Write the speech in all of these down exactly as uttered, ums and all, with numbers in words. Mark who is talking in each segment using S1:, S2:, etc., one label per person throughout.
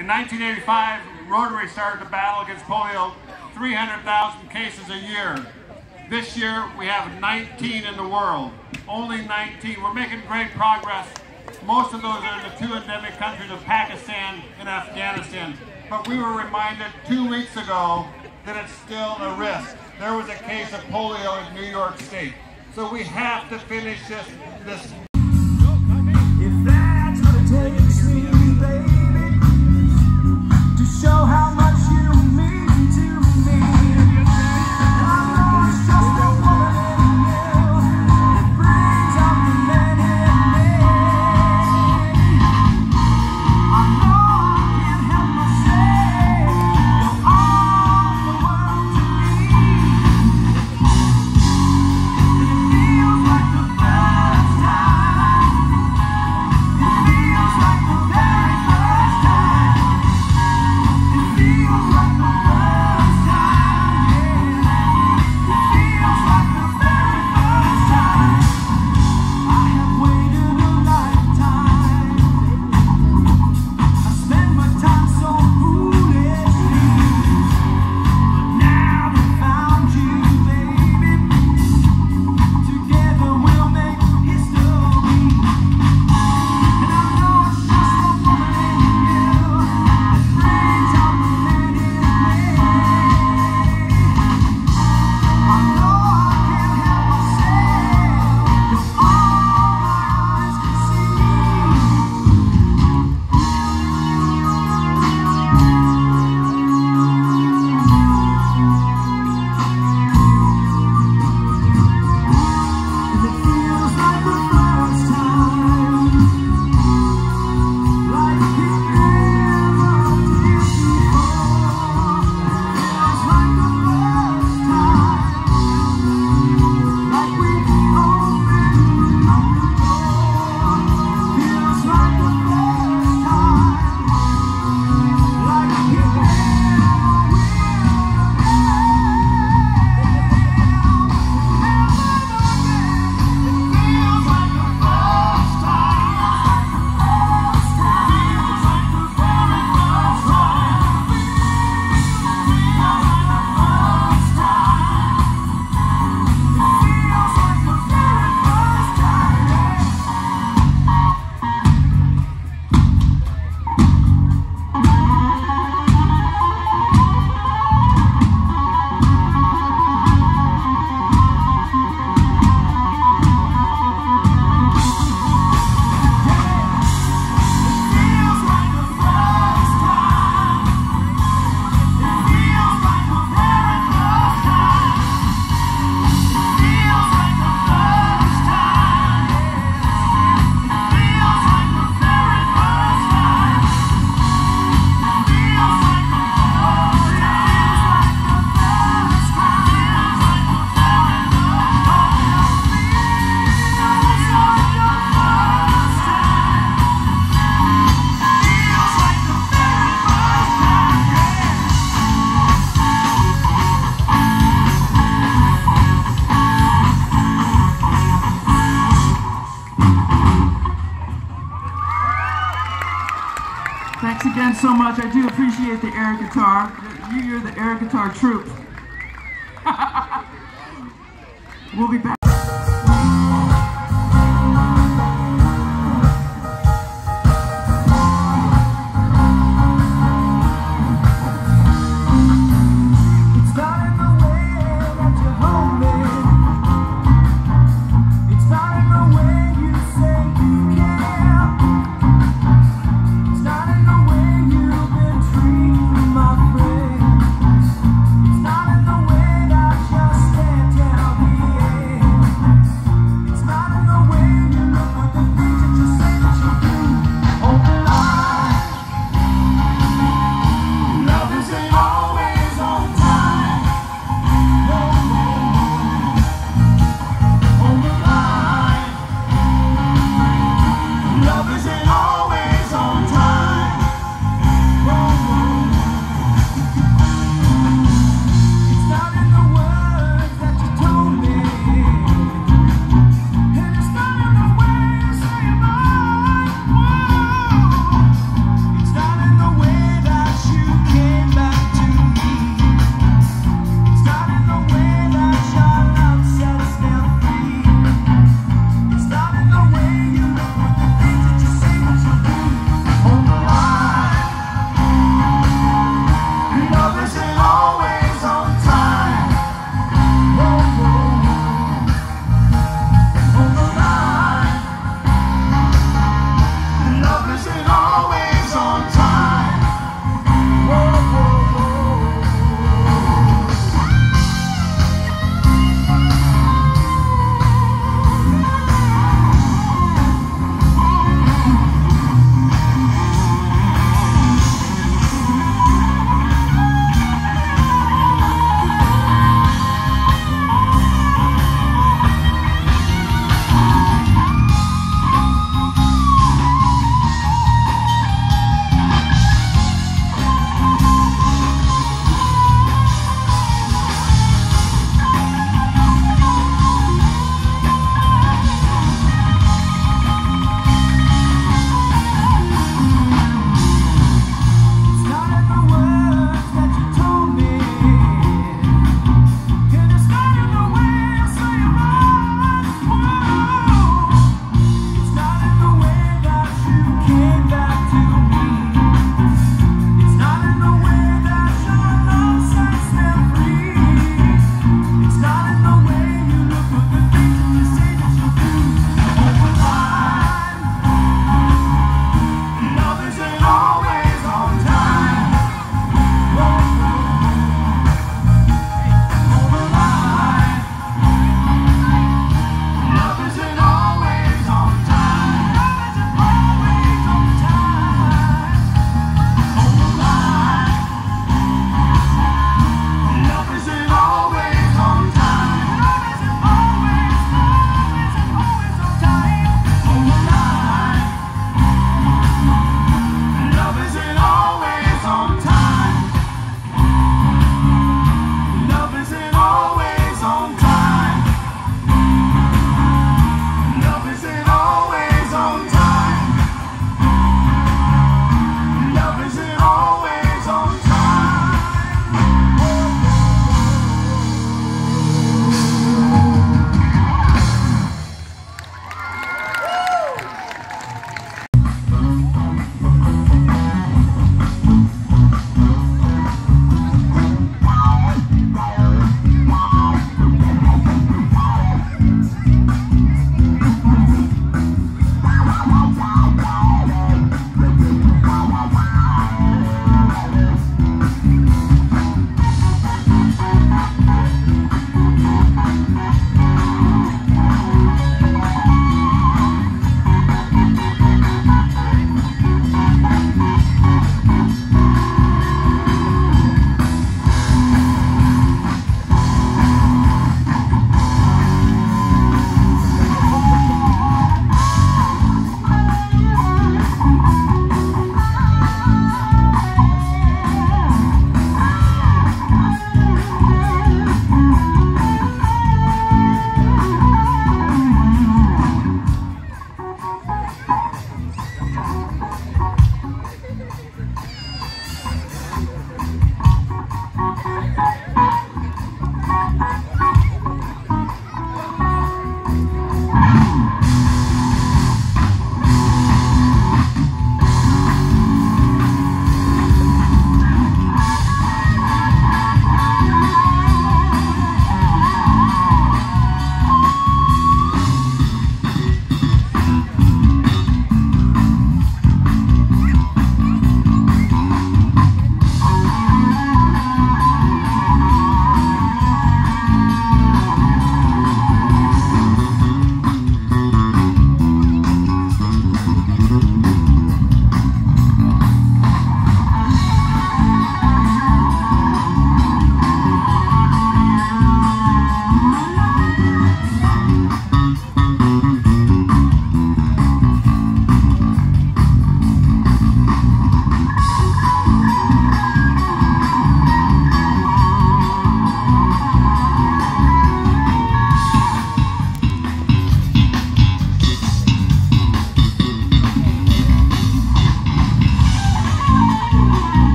S1: In nineteen eighty-five, Rotary started the battle against polio, three hundred thousand cases a year. This year, we have nineteen in the world, only nineteen. We're making great progress. Most of those are in the two endemic countries of Pakistan and Afghanistan. But we were reminded two weeks ago that it's still a risk. There was a case of polio in New York State. So we have to finish this. this
S2: If that's what it takes me, baby, to show how much you mean to me. I know it's just a woman in you that brings out the man in me. I know I can't help myself. You're all the world to me. It feels like the first time. It feels like the very first time. It feels like the first time, yeah. It feels like the very first time. I have waited a lifetime. I spent my time so foolishly, but now I found you, baby. Together we'll make history. And I know it's just a woman in you that brings out the man in me. I know I can't help myself. You're all my eyes can And it feels like the first time, like it never did before. Feels like the first time, like we opened up the door. Feels like the first time, like it never will Thanks again so much. I do appreciate the air guitar. You- You're the air guitar troupe. We'll be back. It's not in the way that you hold me. It's not in the way you say you care. It's not in the way you've been treating my friends. It's not in the way that you stand tell me.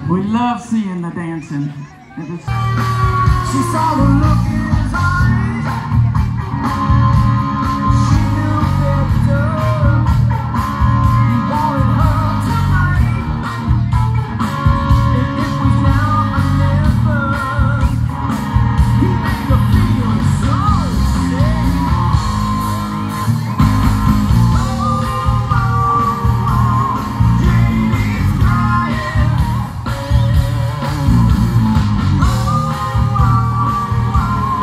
S2: We love seeing the dancing. It is... She saw the look in his eyes. She knew better. He wanted her tonight. And it was now or never. He made her feel so sick. Oh, oh, oh, Janie's crying. Oh, oh, oh.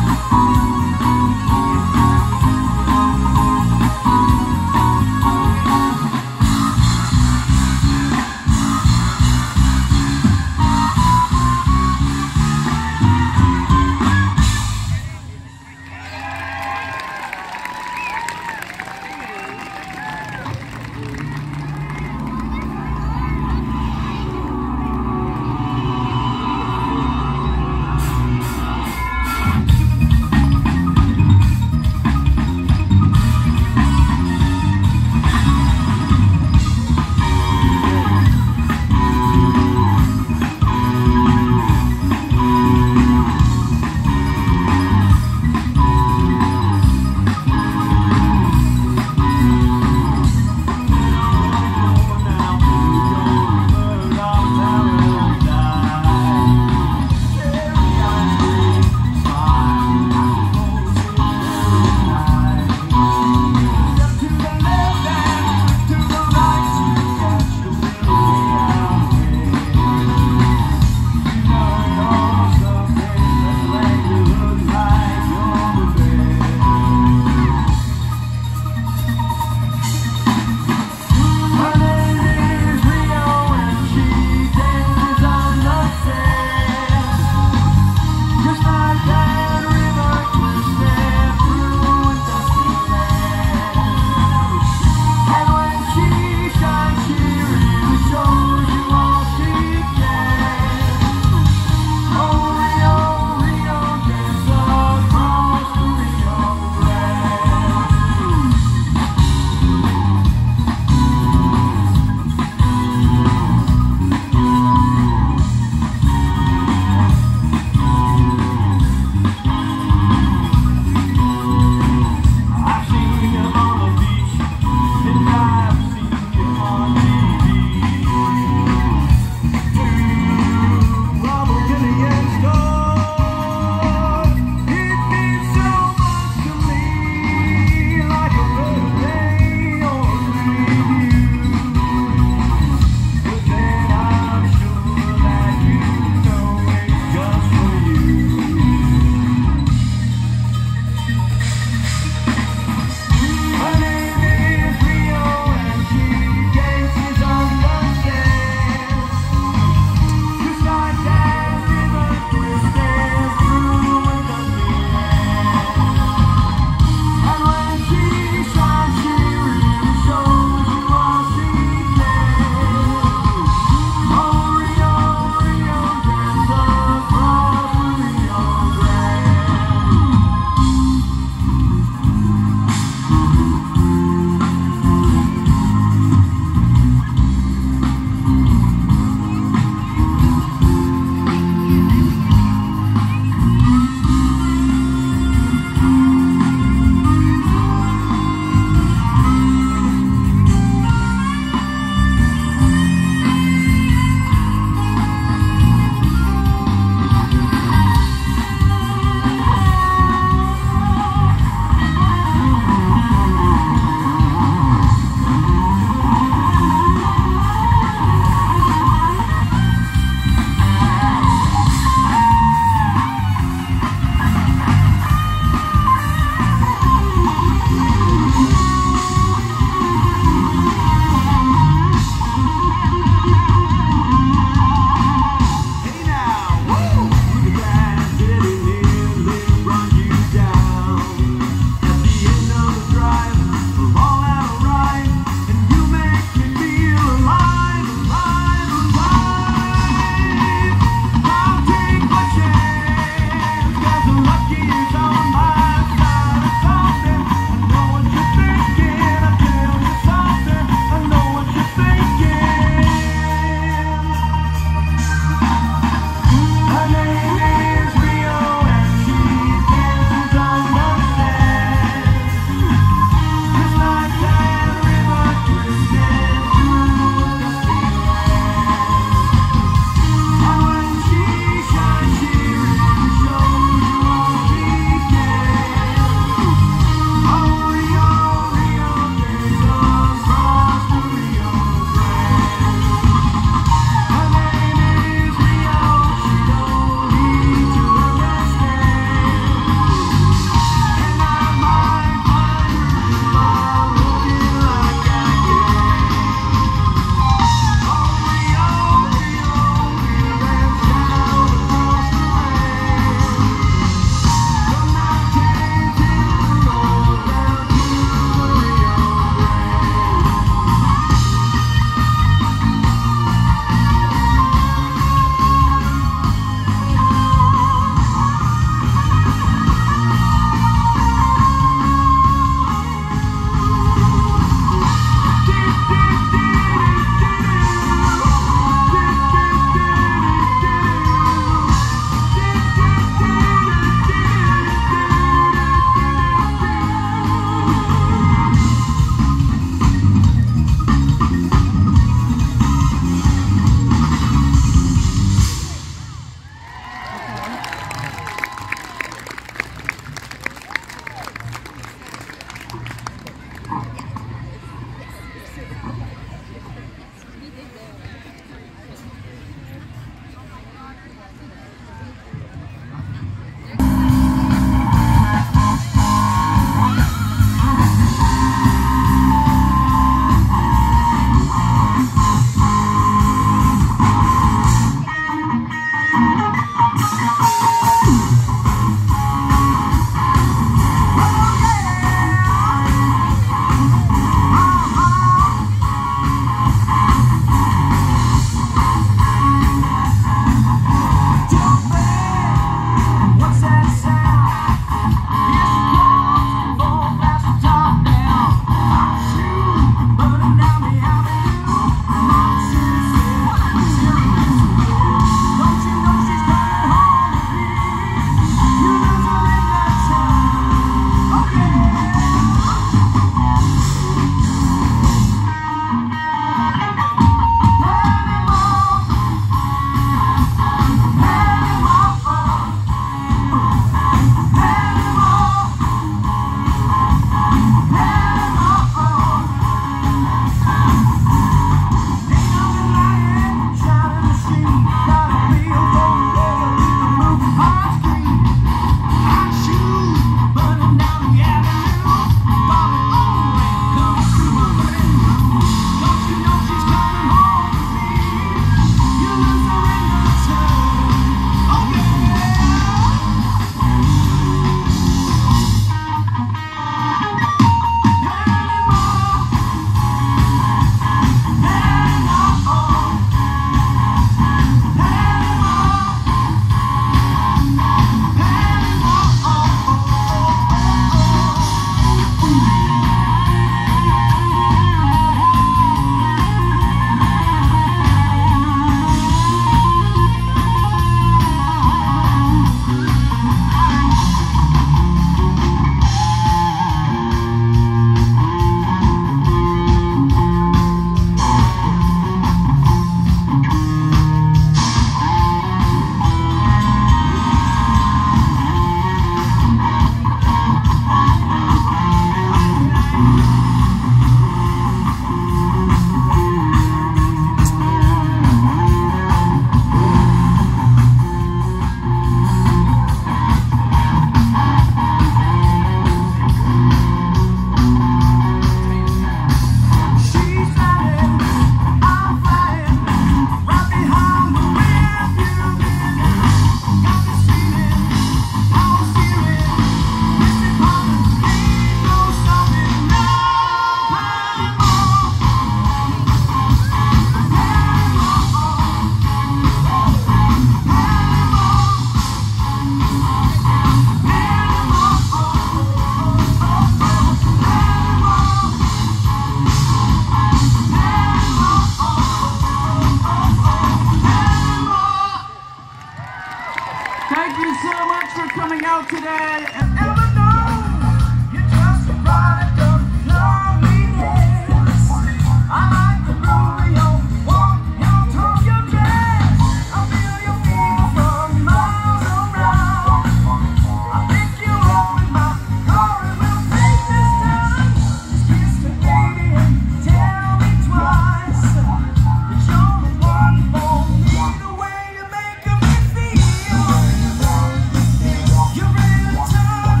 S2: coming out today and ever known. You're just a product of loneliness. I like the groove your walk, your talk, your dress. I feel your fever from miles around. I pick you up with my car and we'll take this time. Just kiss me, baby, and tell me twice that you're the one for me. The way you make me feel. You're in a time.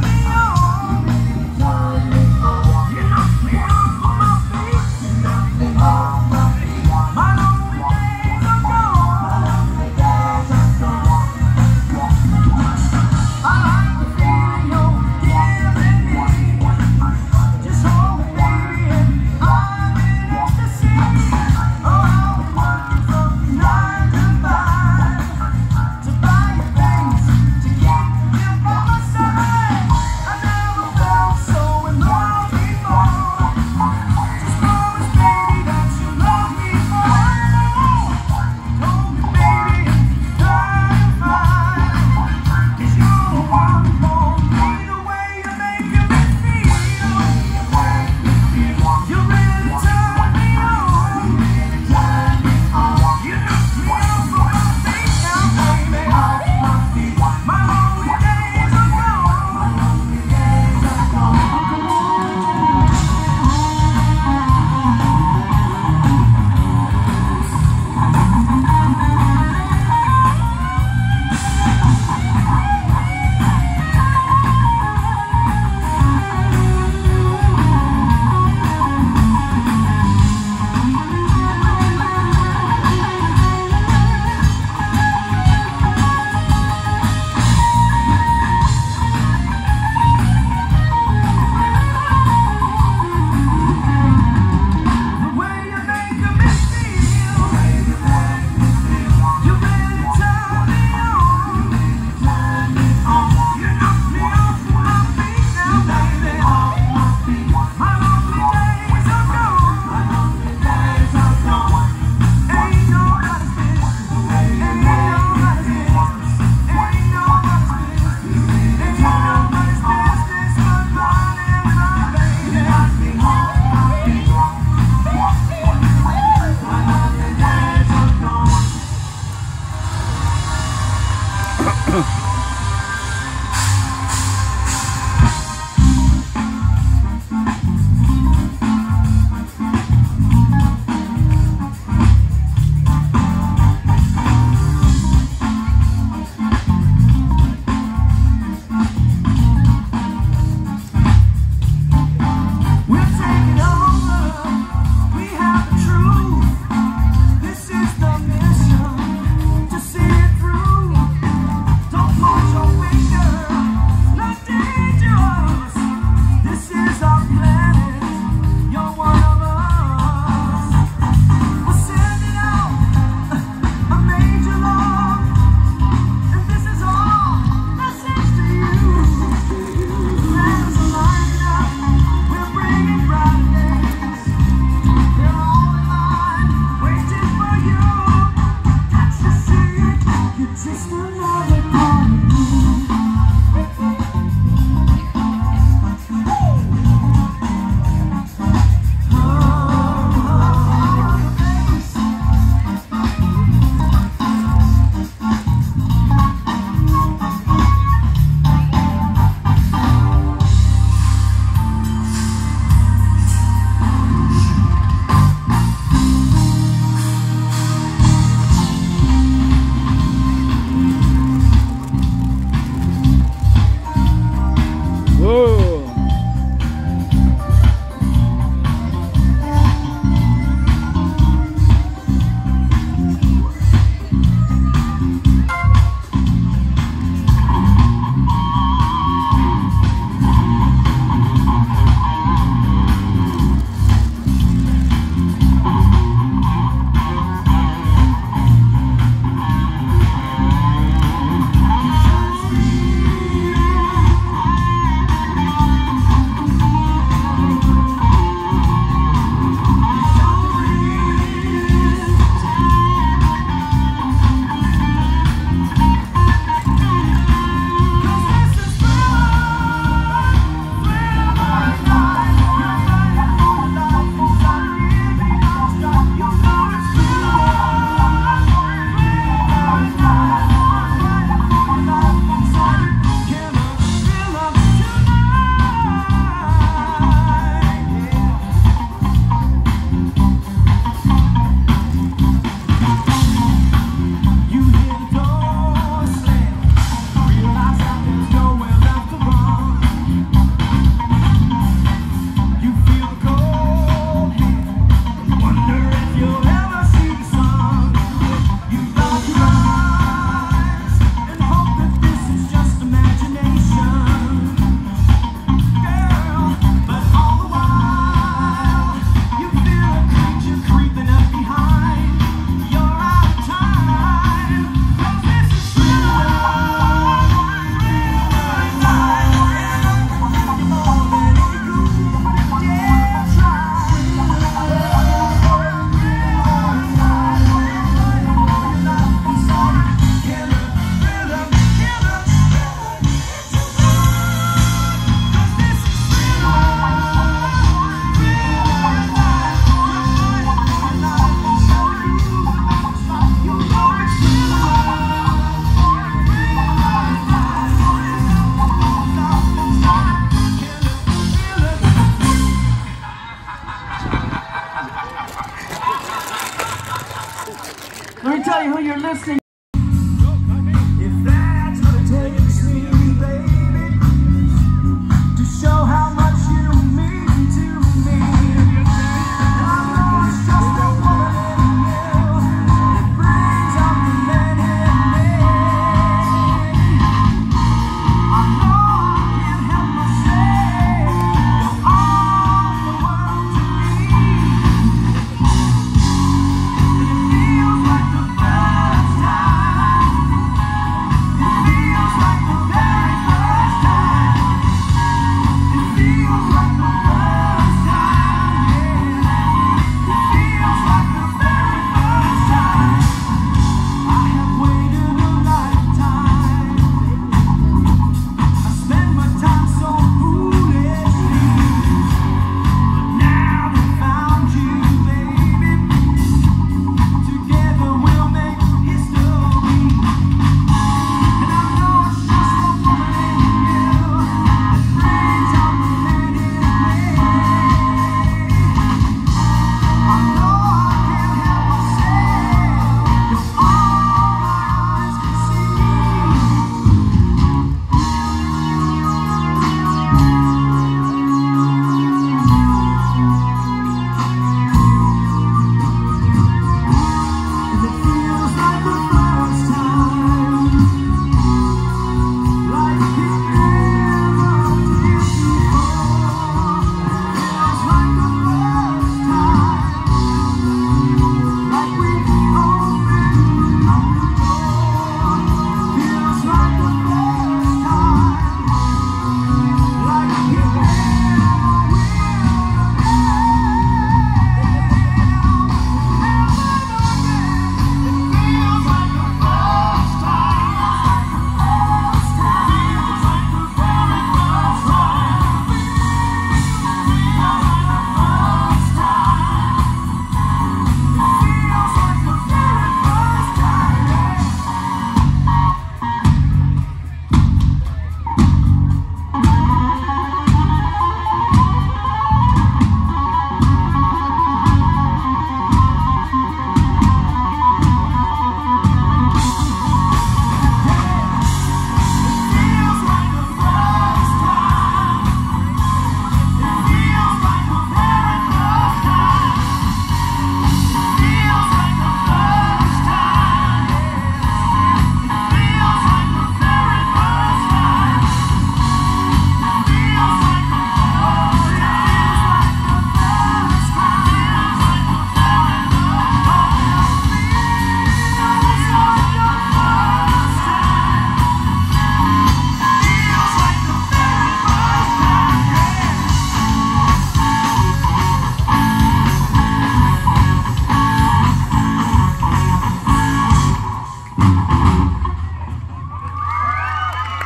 S2: who you're listening to. If that's what it takes me, baby, to show how much you mean to me. And I know it's just a woman in you that brings out the man in me. I know I can't help myself. You're all the world to me. It feels like the first time. It feels like the very first time. It feels like the first time, yeah. It feels like the very first time. I have waited a lifetime. I spend my time so foolishly, but now that I found you, baby, together we'll make history. And I know it's just a woman in you that brings out the man in me. I know I can't help myself. It's all my eyes can see. And it feels like the first time, like it never did before. Feels like the first time, like we opened up the door. Feels like the first time, like it never will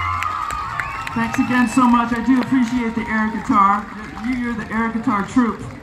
S2: Thanks again so much. I do appreciate the air guitar. You- You're the air guitar troupe.